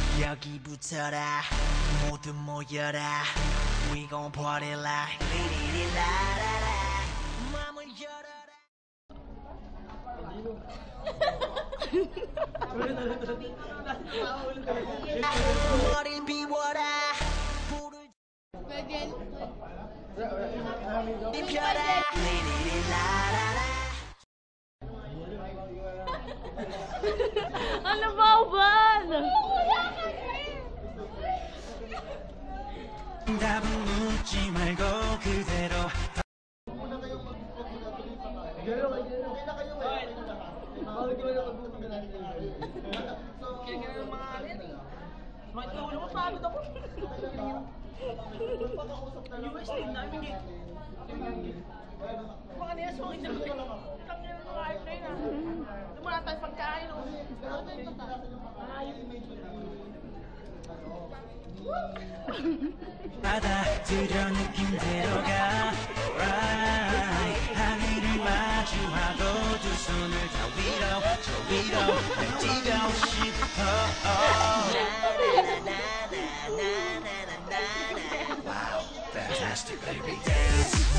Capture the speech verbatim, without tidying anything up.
여기 붙어라 모두 모여라 We gon' party like 리리리라라라 맘을 열어라 머리를 비워라 불을 입혀라 리리리라라라 Ano ba ba? 답은 묻지 말고 그대로 받아들여 느낌대로 가 Right 하늘을 마주하고 두 손을 다 위로 저 위로 뛰고 싶어 Wow, fantastic baby dance